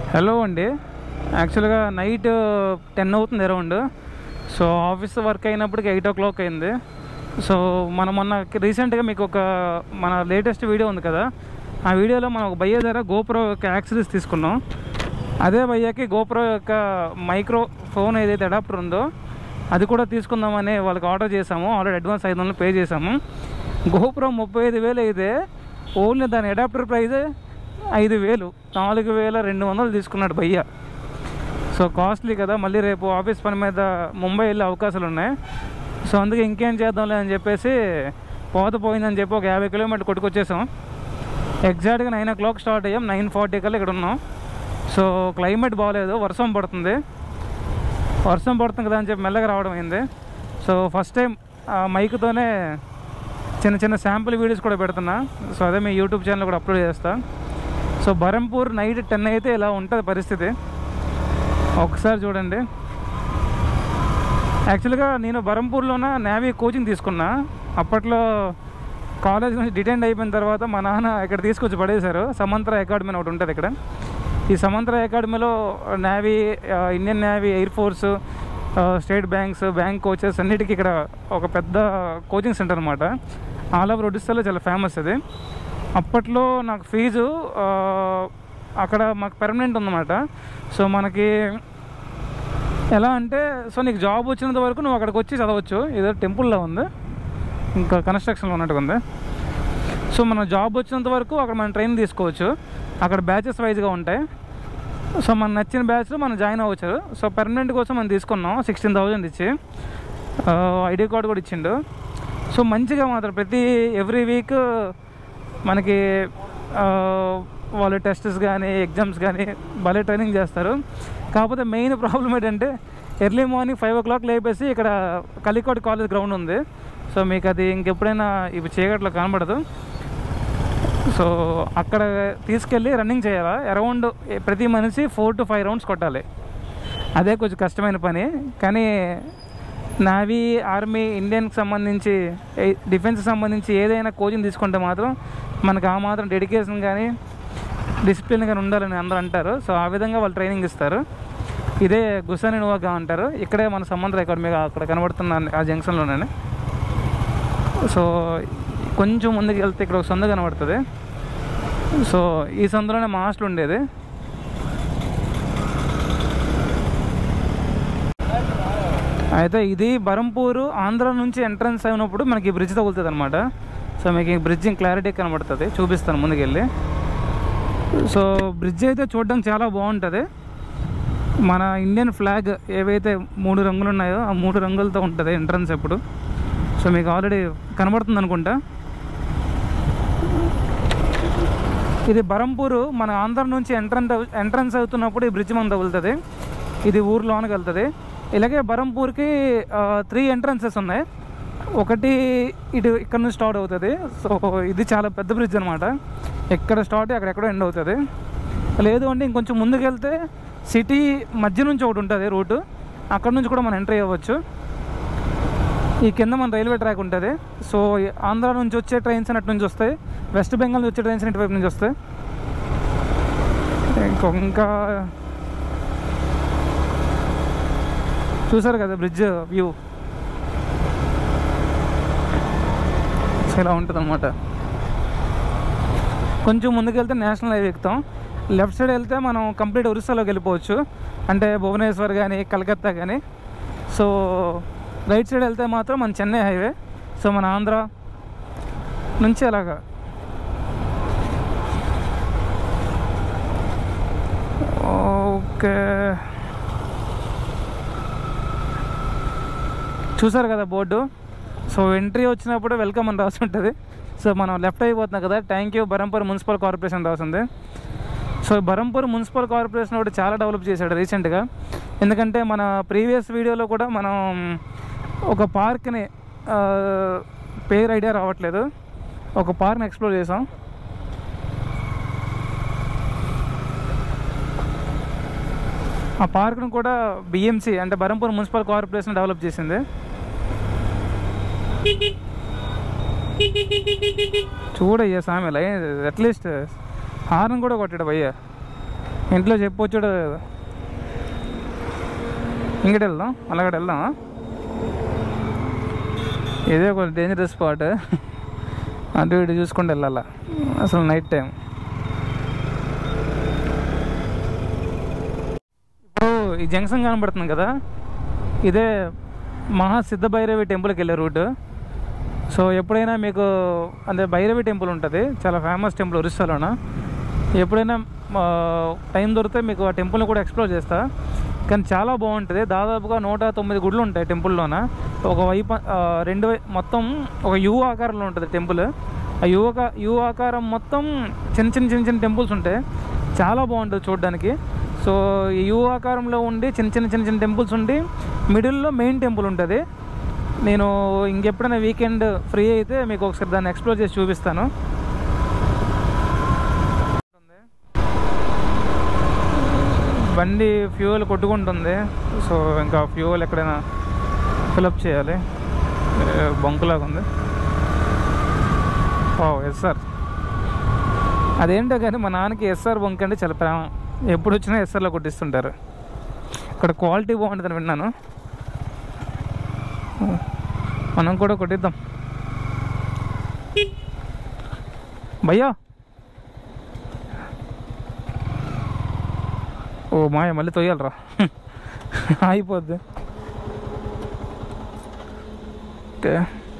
Hello అండి, యాక్చువల్గా night 10 అవుతుంది అరౌండ్. సో ఆఫీస్ వర్క్ అయినప్పటికి 8 o'clock అయింది. సో మొన్న రీసెంట్గా మీకు మన లేటెస్ట్ వీడియో ఉంది కదా, ఆ వీడియోలో మనం ఒక భయ్య దగ్గర గోప్రో యొక్క యాక్సెసరీస్ తీసుకున్నాం. అదే భయ్యకి గోప్రో యొక్క మైక్రో ఫోన్ ఏదైతే అడాప్టర్ ఉందో అది కూడా తీసుకుందామని వాళ్ళకి ఆర్డర్ చేసాము. ఆల్రెడీ అడ్వాన్స్ 500 పే చేసాము. గోప్రో 35,000 అయితే ఓన్లీ దాని అడాప్టర్ ప్రైజే 5,000, 4,200 తీసుకున్నాడు భయ్య. సో కాస్ట్లీ కదా, మళ్ళీ రేపు ఆఫీస్ పని మీద ముంబై వెళ్ళే అవకాశాలు ఉన్నాయి. సో అందుకే ఇంకేం చేద్దాంలే అని చెప్పేసి పోయిందని చెప్పి ఒక 50 కిలోమీటర్లు కొట్టుకొచ్చేసాం. ఎగ్జాక్ట్గా 9 o'clock స్టార్ట్ అయ్యాం. 9:40 కల్లా ఇక్కడ ఉన్నాం. సో క్లైమేట్ బాగలేదు, వర్షం పడుతుంది కదా అని చెప్పి మెల్లగా రావడం అయింది. సో ఫస్ట్ టైం మైక్తోనే చిన్న శాంపుల్ వీడియోస్ కూడా పెడుతున్నా. సో అదే మీ యూట్యూబ్ ఛానల్ కూడా అప్లోడ్ చేస్తా. సో బరంపూర్ నైట్ 10 అయితే ఇలా ఉంటుంది పరిస్థితి, ఒకసారి చూడండి. యాక్చువల్గా నేను బరంపూర్లోన నేవీ కోచింగ్ తీసుకున్నా. అప్పట్లో కాలేజ్ నుంచి డిటెండ్ అయిపోయిన తర్వాత మా నాన్న ఇక్కడ తీసుకొచ్చి పడేశారు. సమంత్ర అకాడమీ అని ఒకటి ఉంటుంది ఇక్కడ. ఈ సమంత్ర అకాడమీలో navy, Indian navy, air force, state banks, bank coaches అన్నిటికీ ఇక్కడ ఒక పెద్ద కోచింగ్ సెంటర్ అనమాట. ఆల్ ఓవర్ ఒడిస్సాలో చాలా ఫేమస్ అది. అప్పట్లో నాకు ఫీజు అక్కడ మాకు పర్మనెంట్ ఉందన్నమాట. సో మనకి ఎలా అంటే, సో నీకు జాబ్ వచ్చినంత వరకు నువ్వు అక్కడికి వచ్చి చదవచ్చు. ఏదో టెంపుల్లో ఉంది, ఇంకా కన్స్ట్రక్షన్లో ఉన్నట్టుగా ఉంది. సో మన జాబ్ వచ్చినంత వరకు అక్కడ మనం ట్రైనింగ్ తీసుకోవచ్చు. అక్కడ బ్యాచెస్ వైజ్గా ఉంటాయి. సో మన నచ్చిన బ్యాచ్లో మనం జాయిన్ అవ్వచ్చు. సో పర్మనెంట్ కోసం మనం తీసుకున్నాం 16,000 ఇచ్చి. ఐడి కార్డు కూడా ఇచ్చిండు. సో మంచిగా మాత్రం ఎవ్రీ వీక్ మనకి వాళ్ళు టెస్ట్స్ కానీ ఎగ్జామ్స్ కానీ భలే ట్రైనింగ్ చేస్తారు. కాకపోతే మెయిన్ ప్రాబ్లం ఏంటంటే ఎర్లీ మార్నింగ్ 5 o'clock లేపేసి ఇక్కడ కలికోట కాలేజ్ గ్రౌండ్ ఉంది. సో మీకు అది ఇంకెప్పుడైనా ఇప్పుడు చీకట్లో కనబడదు. సో అక్కడ తీసుకెళ్ళి రన్నింగ్ చేయాలా. అరౌండ్ ప్రతి మనిషి 4 to 5 rounds కొట్టాలి. అదే కొంచెం కష్టమైన పని. కానీ నేవీ, ఆర్మీ, ఇండియన్కి సంబంధించి, డిఫెన్స్కి సంబంధించి ఏదైనా కోచింగ్ తీసుకుంటే మాత్రం మనకు ఆ మాత్రం డెడికేషన్ కానీ డిసిప్లిన్ కానీ ఉండాలని అందరూ అంటారు. సో ఆ విధంగా వాళ్ళు ట్రైనింగ్ ఇస్తారు. ఇదే గుసాని నువాగా అంటారు. ఇక్కడే మన సమంత్ర అకాడమీ అక్కడ కనబడుతున్న ఆ జంక్షన్లోనే. సో కొంచెం ముందుకు వెళ్తే ఇక్కడ ఒక సందు కనబడుతుంది. సో ఈ సందులోనే మా హాస్టల్ ఉండేది. అయితే ఇది బరంపూరు ఆంధ్ర నుంచి ఎంట్రన్స్ అయినప్పుడు మనకి ఈ బ్రిడ్జ్ తగులుతుంది అనమాట. సో మీకు ఈ బ్రిడ్జ్ క్లారిటీ కనబడుతుంది, చూపిస్తాను ముందుకెళ్ళి. సో బ్రిడ్జ్ అయితే చూడడానికి చాలా బాగుంటుంది. మన ఇండియన్ ఫ్లాగ్ ఏవైతే 3 రంగులు ఉన్నాయో ఆ 3 రంగులతో ఉంటుంది ఎంట్రన్స్ ఎప్పుడు. సో మీకు ఆల్రెడీ కనబడుతుంది అనుకుంటా. ఇది బరంపూరు మన ఆంధ్ర నుంచి ఎంట్రన్స్ అవుతున్నప్పుడు ఈ బ్రిడ్జ్ మనం తగులుతుంది. ఇది ఊర్లోనికి వెళ్తుంది. ఇలాగే బరంపూర్కి 3 entrances ఉన్నాయి. ఒకటి ఇక్కడ నుంచి స్టార్ట్ అవుతుంది. సో ఇది చాలా పెద్ద బ్రిడ్జ్ అనమాట. ఎక్కడ స్టార్ట్ అక్కడెక్కడో ఎండ్ అవుతుంది. లేదు అంటే ఇంకొంచెం ముందుకు వెళ్తే సిటీ మధ్య నుంచి ఒకటి ఉంటుంది రూటు, అక్కడ నుంచి కూడా మనం ఎంట్రీ అవ్వచ్చు. ఈ కింద మన రైల్వే ట్రాక్ ఉంటుంది. సో ఆంధ్ర నుంచి వచ్చే ట్రైన్స్ అటు నుంచి వస్తాయి, వెస్ట్ బెంగాల్ నుంచి వచ్చే ట్రైన్స్ ఇటువైపు నుంచి వస్తాయి. ఇంకా చూసారు కదా బ్రిడ్జ్ వ్యూ ఇలా ఉంటుంది అన్నమాట. కొంచెం ముందుకు వెళ్తే నేషనల్ హైవే ఎక్కుతాం. లెఫ్ట్ సైడ్ వెళ్తే మనం కంప్లీట్ ఒరిస్సాలోకి వెళ్ళిపోవచ్చు, అంటే భువనేశ్వర్ కానీ కలకత్తా కానీ. సో రైట్ సైడ్ వెళ్తే మాత్రం మన చెన్నై హైవే. సో మన ఆంధ్ర నుంచి అలాగా ఓకే. చూసారు కదా బోర్డు. సో ఎంట్రీ వచ్చినప్పుడు వెల్కమ్ అని రాసి ఉంటుంది. సో మనం లెఫ్ట్ అయిపోతున్నాం కదా, thank you Berhampur municipal corporation రాసింది. సో బరంపూర్ మున్సిపల్ కార్పొరేషన్ కూడా చాలా డెవలప్ చేశాడు రీసెంట్గా. ఎందుకంటే మన ప్రీవియస్ వీడియోలో కూడా మనం ఒక పార్క్ని, పేరు ఐడియా రావట్లేదు, ఒక పార్క్ని ఎక్స్ప్లోర్ చేసాం. ఆ పార్క్ను కూడా బిఎంసి అంటే బరంపూర్ మున్సిపల్ కార్పొరేషన్ డెవలప్ చేసింది. చూడయ్యా సామె, అట్లీస్ట్ హార్న్ కూడా కొట్టాడు భయ్యా. ఇంట్లో చెప్పొచ్చుడు ఇంకటి వెళ్దాం, అలాగ వెళ్దామా? ఇదే ఒక డేంజరస్ స్పాట్, అటు ఇటు చూసుకుంటూ వెళ్ళాల అసలు నైట్ టైం. ఇప్పుడు ఈ జంక్షన్ కనబడుతుంది కదా, ఇదే మహాసిద్ధ భైరవి టెంపుల్కి వెళ్ళే రూట్. సో ఎప్పుడైనా మీకు అంటే భైరవి టెంపుల్ ఉంటుంది, చాలా ఫేమస్ టెంపుల్ ఒరిస్సాలోన. ఎప్పుడైనా టైం దొరికితే మీకు ఆ టెంపుల్ని కూడా ఎక్స్ప్లోర్ చేస్తా. కానీ చాలా బాగుంటుంది. దాదాపుగా 109 గుళ్ళు ఉంటాయి టెంపుల్లోన. ఒకవైపు మొత్తం ఒక యు ఆకారంలో ఉంటుంది టెంపుల్. ఆ యు ఆకారం మొత్తం చిన్న చిన్న టెంపుల్స్ ఉంటాయి, చాలా బాగుంటుంది చూడడానికి. సో ఈ యు ఆకారంలో ఉండి చిన్న టెంపుల్స్ ఉండి మిడిల్లో మెయిన్ టెంపుల్ ఉంటుంది. నేను ఇంకెప్పుడైనా వీకెండ్ ఫ్రీ అయితే మీకు ఒకసారి దాన్ని ఎక్స్ప్లోర్ చేసి చూపిస్తాను. బండి ఫ్యూయల్ కొట్టుకుంటుంది. సో ఇంకా ఫ్యూయల్ ఎక్కడైనా ఫిలప్ చేయాలి. బంకులాగా ఉంది. ఎస్ఆర్ అదేంటో కానీ మా నాన్నకి ఎస్ఆర్ బంక్ అంటే చాలా ప్రేమ. ఎప్పుడు వచ్చినా ఎస్ఆర్లో కొట్టిస్తుంటారు. ఇక్కడ క్వాలిటీ బాగుంటుందని విన్నాను, మనం కూడా కొట్టిద్దాం. భయ్యా ఓ మాయ మళ్ళీ తొయ్యాలరా, అయిపోద్ది. ఓకే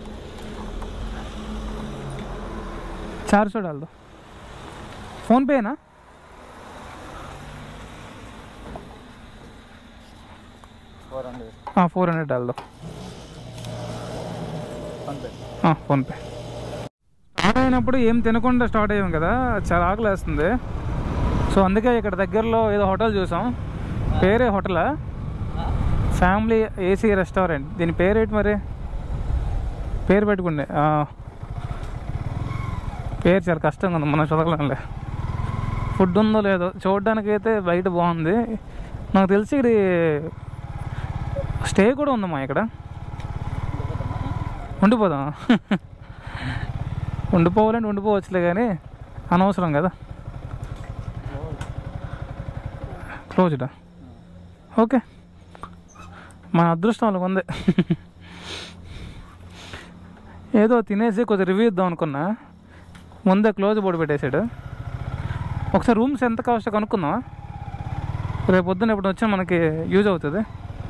400 डाल दो. फोन पे है ना? हाँ 400 डाल दो. हाँ फोन पे. స్టార్ట్ అయినప్పుడు ఏం తినకుండా స్టార్ట్ అయ్యాం కదా, చాలా ఆకలి వేస్తుంది. సో అందుకే ఇక్కడ దగ్గరలో ఏదో హోటల్ చూసాం. పేరే హోటలా? Family AC restaurant. దీని పేరేంటి మరి? పేరు పెట్టుకుండే పేరు చాలా కష్టంగా ఉంది, మనం చదవలేంలే. ఫుడ్ ఉందో లేదో చూడడానికి అయితే బయట బాగుంది. నాకు తెలిసి ఇది స్టే కూడా ఉందమ్మా ఇక్కడ. ఉండిపోదాం. ఉండిపోవాలంటే ఉండిపోవచ్చులే, కానీ అనవసరం కదా. క్లోజ్డా? ఓకే, మన అదృష్టం వాళ్ళకి ఉంది. ఏదో తినేసి కొద్దిగా రివ్యూ ఇద్దాం అనుకున్నా, ముందే క్లోజ్ బోర్డు పెట్టేశాడు. ఒకసారి రూమ్స్ ఎంత కాస్ట్ కనుక్కుందామా? రేపు పొద్దున్న ఎప్పుడు వచ్చినా మనకి యూజ్ అవుతుంది.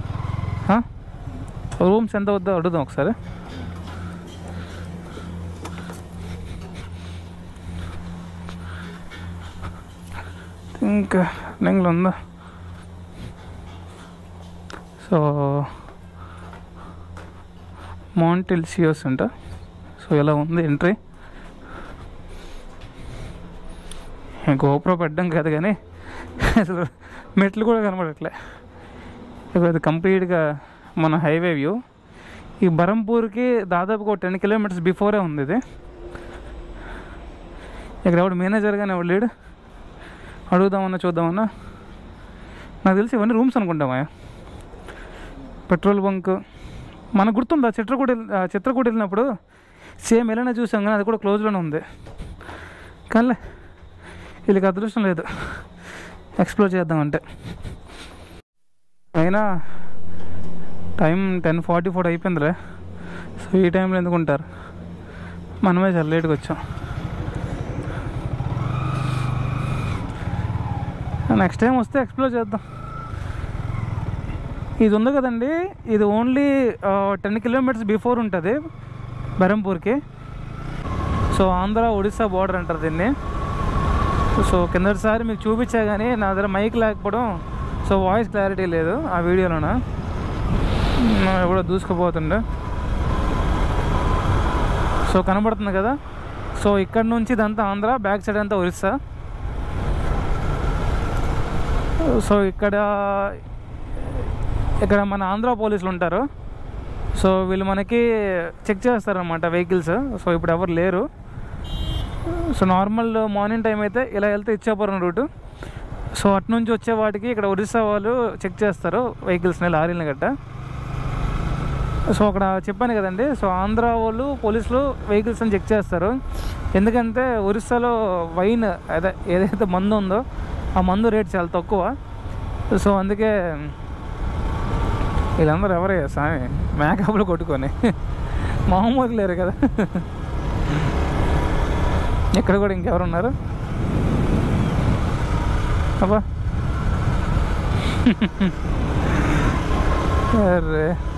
రూమ్స్ ఎంత వద్దో అడుగుదాం ఒకసారి. ఇంకా నెంగ్లో ఉందా? సో మాంటెల్సియోస్ అంట. సో ఎలా ఉంది ఎంట్రీ? గోప్రో పెట్టడం కాదు కానీ అసలు మెట్లు కూడా కనబడట్లే. ఇది కంప్లీట్గా మన హైవే వ్యూ. ఈ బరంపూర్కి దాదాపుగా 10 కిలోమీటర్స్ బిఫోరే ఉంది ఇది. ఇక్కడ ఎవడు మేనేజర్ కానీ ఎవడు లేడు, అడుగుదామన్నా చూద్దామన్నా. నాకు తెలిసి ఇవన్నీ రూమ్స్ అనుకుంటామా. పెట్రోల్ బంక్ మనకు గుర్తుందా? చిత్రకూట వెళ్ళినప్పుడు సేమ్ ఎలానే చూసాం, కానీ అది కూడా క్లోజ్లోనే ఉంది. కానీ వీళ్ళకి అదృష్టం లేదు ఎక్స్ప్లోర్ చేద్దామంటే. అయినా టైం 10:44 అయిపోయిందిలే. సో ఈ టైంలో ఎందుకు ఉంటారు, మనమే చాలా లేట్గా వచ్చాం. నెక్స్ట్ టైం వస్తే ఎక్స్ప్లోర్ చేద్దాం. ఇది ఉంది కదండి, ఇది ఓన్లీ 10 కిలోమీటర్స్ బిఫోర్ ఉంటుంది బెరంపూర్కి. సో ఆంధ్ర ఒడిస్సా బార్డర్ అంటారు దీన్ని. సో కిందటిసారి మీకు చూపించా కానీ నా దగ్గర మైక్ లేకపోవడం, సో వాయిస్ క్లారిటీ లేదు ఆ వీడియోలోన. ఎప్పుడో దూసుకుపోతుండే. సో కనబడుతుంది కదా. సో ఇక్కడ నుంచి ఇదంతా ఆంధ్ర, బ్యాక్ సైడ్ అంతా ఒరిస్సా. సో ఇక్కడ మన ఆంధ్ర పోలీసులు ఉంటారు. సో వీళ్ళు మనకి చెక్ చేస్తారన్నమాట వెహికల్స్. సో ఇప్పుడు ఎవరు లేరు. సో నార్మల్ మార్నింగ్ టైం అయితే ఇలా వెళ్తే ఇచ్చాపురం రూటు. సో అటు నుంచి వచ్చే వాటికి ఇక్కడ ఒరిస్సా వాళ్ళు చెక్ చేస్తారు వెహికల్స్ని, లారీని గట్ట. సో అక్కడ చెప్పాను కదండి. సో ఆంధ్ర వాళ్ళు పోలీసులు వెహికల్స్ని చెక్ చేస్తారు. ఎందుకంటే ఒరిస్సాలో వైన్ ఏదైతే మందు ఉందో ఆ మందు రేట్ చాలా తక్కువ. సో అందుకే వీళ్ళందరూ ఎవరయ్యా స్వామి మేకప్లు కొట్టుకొని మామూలు లేరు కదా. ఇక్కడ కూడా ఇంకెవరు ఉన్నారు అబ్బా. అరే